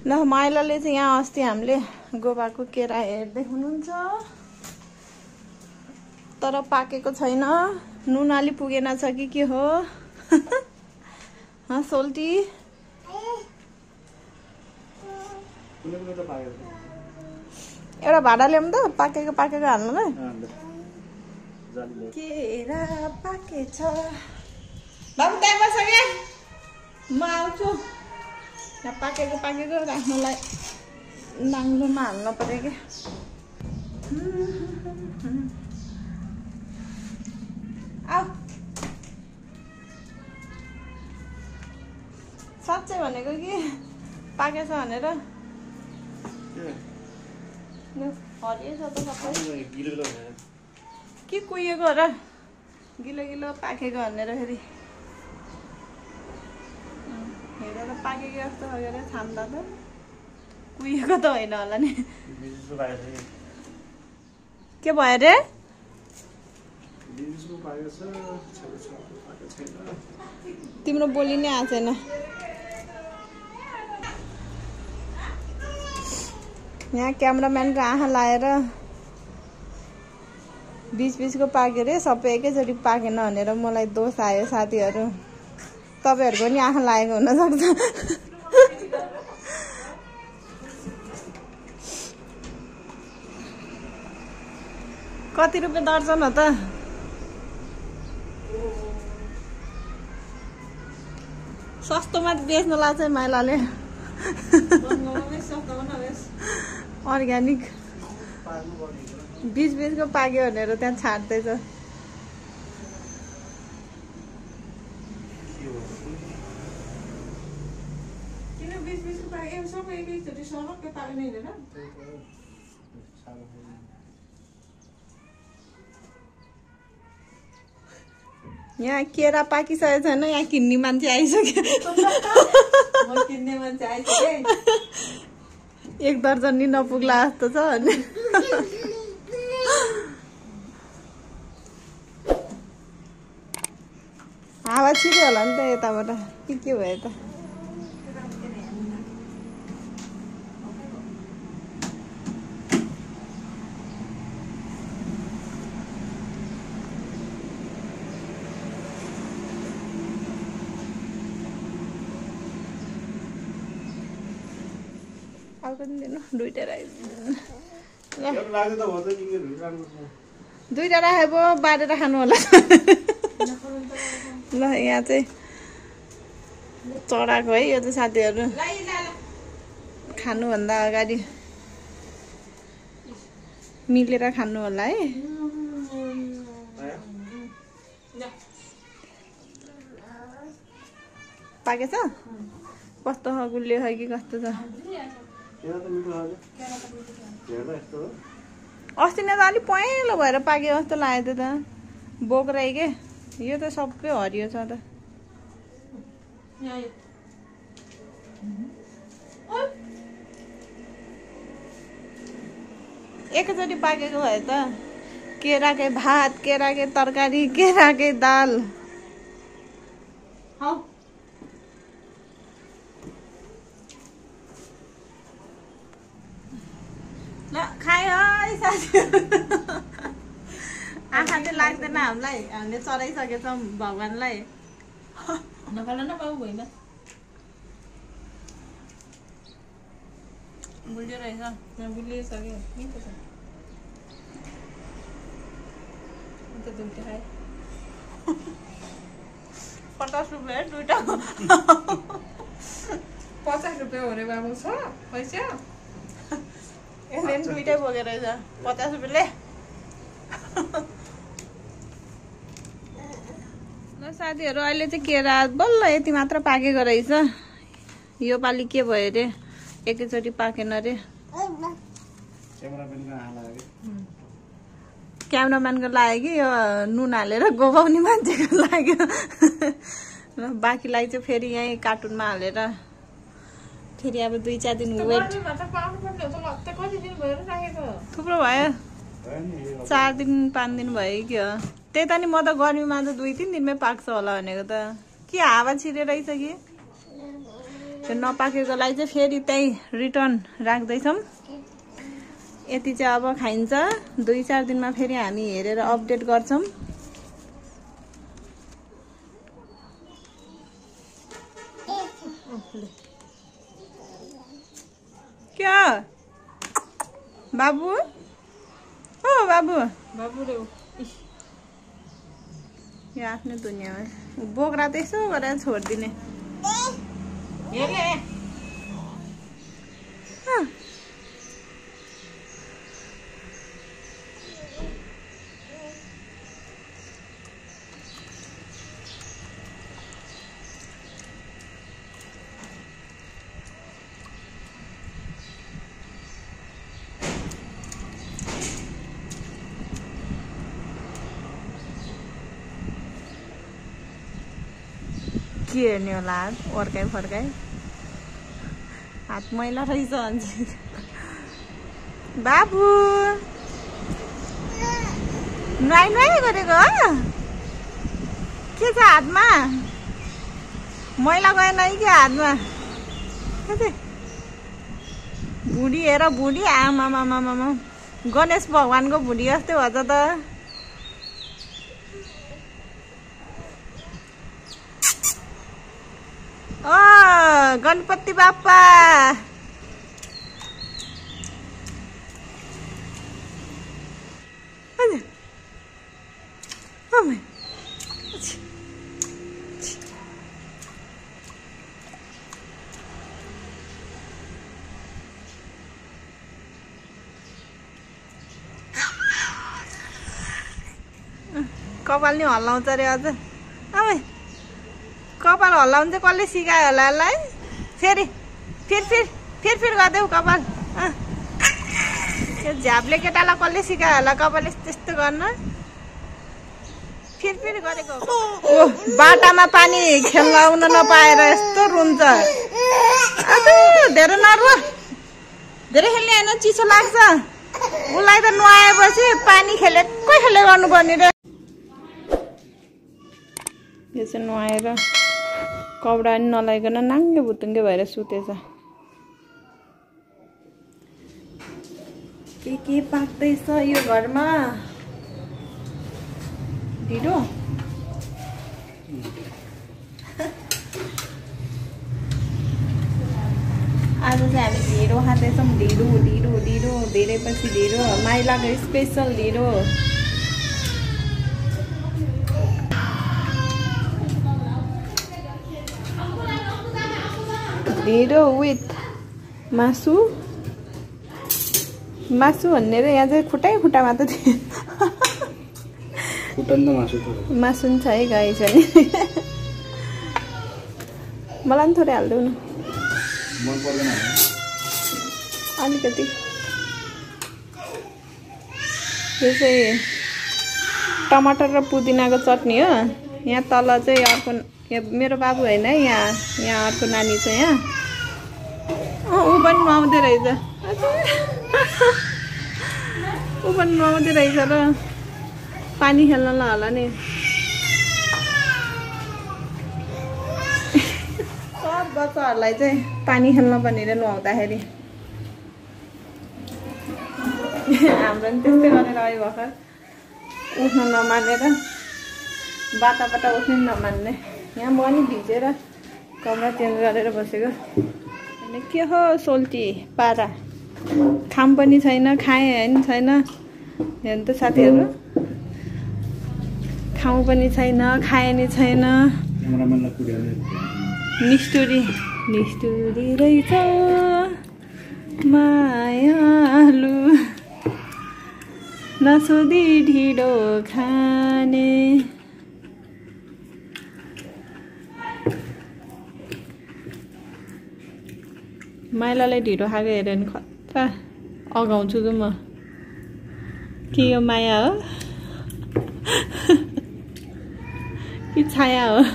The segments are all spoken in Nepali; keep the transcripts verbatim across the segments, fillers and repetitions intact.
ल माइलाले चाहिँ यहाँ अस्ति हामीले गोबाको केरा हेर्दै हुनुहुन्छ तर पाकेको छैन। नुन अलि पुगेन छ कि के हो? हाँ सोल्टी एउटा भाडा ल्याउँ त पाकेको पाकेको हाल्नुलाई। केरा पाकेछ बाबु त्यहाँ बस क्या म आउँछु। यहाँ पाकेको पाकेको राख्नुलाई नाङ्लोमा हाल्नु पर्यो क्या। आऊ साँच्चै भनेको कि पाकेछ भनेर हरियो छ त सबै के कुहिएको र गिलो गिलो पाकेको भनेर फेरि हेरेर पाकेको जस्तो गरेर छाम्दा त कुहिएको त होइन होला नि। के भयो रे? तिम्रो बोली नै आएको छैन। यहाँ क्यामेराम्यानको आँखा लाएर बिच बिचको पाक्यो रे सबै एकैचोटि पाकेन भनेर मलाई दोष आयो साथीहरू। तपाईँहरूको नि आँखा लागेको हुनसक्छ। कति रुपियाँ दर्जन हो त? सस्तोमा बेच्नु लाग्छ माइलाले। अर्ग्यानिक बिच बिचको पाक्यो भनेर त्यहाँ छाड्दैछ। यहाँ केरा पाकिसकेको छैन, यहाँ किन्ने मान्छे आइसक्यो। किन्ने मान्छे आइसक्यो एक दर्जन नि नपुग्ला जस्तो छ भने। हावा छिर्यो होला नि त यताबाट के के भयो त? दुईटा दुईटा राखेको बारेर खानु होला। ल यहाँ चाहिँ चढाएको है यो चाहिँ साथीहरू खानुभन्दा अगाडि मिलेर खानु होला है। पाकेछ कस्तो गुलियो है कि कस्तो छ? अस्ति नै त अलिक पहेँलो भएर पाक्यो जस्तो लाग्यो त बोक्राइ के। यो त सबै हरियो छ त। एकैचोटि पाकेको भए त केराकै भात, केराकै तरकारी, केराकै दाल। ल खायो है साथीहरू। आँखा चाहिँ लाग्दैन हामीलाई, हामीले चढाइसकेछौँ भगवान्लाई। नखाला न बाबु भइमा गुलियो रहेछ। गुलिसक्यो दुइटा खाए पचास रुपियाँ दुइटा। पचास रुपियाँ हो रे बाबु छ पैसा। यसले दुइटै बोकेर रहेछ पचास रुपियाँले। ल साथीहरू अहिले चाहिँ केरा बल्ल यति मात्र पाकेको रहेछ। यो पालि के भयो रे एकैचोटि पाकेन रे। क्यामेराम्यानको लाग्यो कि यो नुन हालेर गोबाउने मान्छेको लाग्यो। बाँकीलाई चाहिँ फेरि यहीँ कार्टुनमा हालेर फेरि अब दुई चार दिन वेट। थुप्रो भयो चार दिन पाँच दिन भयो कि हो। त्यही त नि म त गर्मीमा त दुई तिन दिनमै पाक्छ होला भनेको त। के हावा छिरेर रहेछ कि त्यो नपाकेकोलाई चाहिँ फेरि त्यही रिटर्न राख्दैछौँ। यति चाहिँ अब खाइन्छ। दुई चार दिनमा फेरि हामी हेरेर अपडेट गर्छौँ। क्या बाबु? ओ बाबु बाबु रे यो आफ्नै दुनियाँमा बोक्रा त यसो गरेर छोडिदिने। के हेर्ने होला अर्काइ फर्काइ हात मैला रहेछ भन्छ। बाबु नुहाइ नुहाइ गरेको हो? के छ हातमा? मैला गएन कि हातमा? भुँडी हेर भुँडी आमामामामा गणेश भगवानको भुँडी जस्तै भन्छ त। ओ गणपति बाप्पा कपाल नि हल्लाउँछ रे अझ। आमै कपाल हल्लाउनु चाहिँ कसले सिकायो होला यसलाई? फेरि फिर फिर फिर फिर गरिदेऊ कपाल। यो झ्याप्ले केटालाई कसले सिकायो होला कपाल त्यस्तो गर्न? फिर फिर गरेको। ओ बाटामा पानी खेलाउन नपाएर यस्तो रुन्छ। धेरै नरु धेरै खेल्ने होइन, चिसो लाग्छ उसलाई त। नुहाएपछि पानी खेलेकै खेले गर्नुपर्ने रे। यो चाहिँ नुहाएर कपडा पनि नलाइकन नाङ्गे भुतुङ्गे भएर सुतेछ। के के पाक्दैछ यो घरमा? ढिँडो आज चाहिँ हामी ढिँडो खाँदैछौँ। ढिँडो ढिँडो ढिँडो धेरै पछि ढिँडो, माइलाको स्पेसल ढिँडो। ढिँडो विथ मासु। मासु भन्ने र यहाँ चाहिँ खुट्टै खुट्टा मात्र थियो। मासु नि छ है, गाई छ नि। मलाई पनि थोरै हालिदेऊ न अलिकति। यो चाहिँ टमाटर र पुदिनाको चटनी हो। यहाँ तल चाहिँ अर्को मेरो बाबु होइन है, यहाँ यहाँ अर्को नानी छ यहाँ। अँ ऊ पनि नुहाउँदै रहेछ। ऊ पनि नुहाउँदै रहेछ र पानी खेल्नलाई होला नि। सब बच्चाहरूलाई चाहिँ पानी खेल्न भनेर नुहाउँदाखेरि हाम्रो पनि त्यस्तै गरेर आयो भर्खर। उठ्न नमानेर बाटाबाट उठ्नै नमान्ने। यहाँ म नि भिजेर कपडा चेन्ज गरेर बसेको। अनि के हो सोल्टी पारा, खाम पनि छैन, खाएँ होइन छैन। हेर्नु त साथीहरू, खाउँ पनि छैन, खाए नि छैन। निष्ठुरी निष्ठुरी रहेछ मायालु, नसोधी ढिँडो खाने। माइलालाई ढिँडो खाएको हेऱ्यो भने खतरा अगाउँछु त म। के यो माया हो कि छाया हो?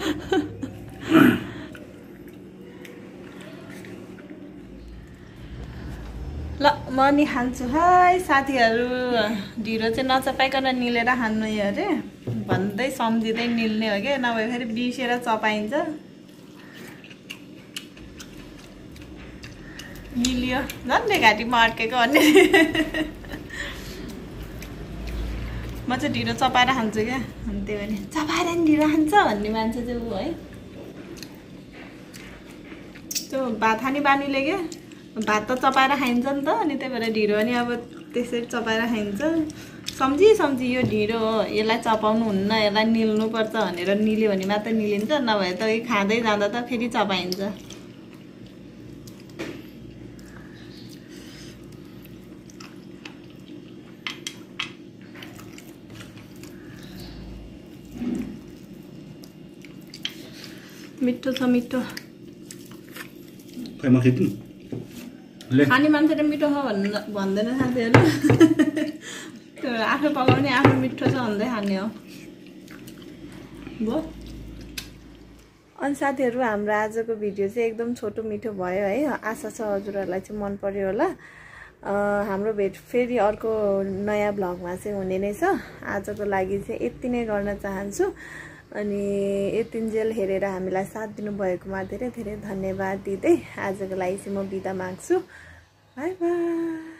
ल म नि खान्छु है साथीहरू। ढिँडो चाहिँ नचपाइकन निलेर खानु अरे भन्दै सम्झिँदै निल्ने हो क्या, नभए फेरि बिर्सेर चपाइन्छ। मिल्यो झन्डै घाँटीमा अड्केको अन्य म चाहिँ ढिँडो चपाएर खान्छु क्या अनि त्यही भने चपाएर नि ढिँडो खान्छ भन्ने मान्छे चाहिँ ऊ है त्यो भात खाने बानीले क्या भात त चपाएर खाइन्छ नि त अनि त्यही भएर ढिँडो पनि अब त्यसरी चपाएर खाइन्छ सम्झी सम्झी यो ढिँडो हो यसलाई चपाउनु हुन्न यसलाई निल्नुपर्छ भनेर निल्यो भने मात्रै निलिन्छ नभए त खाँदै जाँदा त फेरि चपाइन्छ मिठो छ मिठो खै म खेद्नु खाने मान्छेले मिठो छ भन्न भन्दैन साथीहरू त्यो आफै पकाउने आफै मिठो छ भन्दै खाने हो भयो अनि साथीहरू हाम्रो आजको भिडियो चाहिँ एकदम छोटो मिठो भयो है आशा छ हजुरहरूलाई चाहिँ मन पर्यो होला हाम्रो भेट फेरि अर्को नयाँ भ्लगमा चाहिँ हुने नै छ आजको लागि चाहिँ यति नै गर्न चाहन्छु अनि यतिन्जेल हेरेर हामीलाई साथ दिनुभएकोमा धेरै धेरै धन्यवाद दिँदै आजको लागि चाहिँ म बिदा माग्छु बाई बाई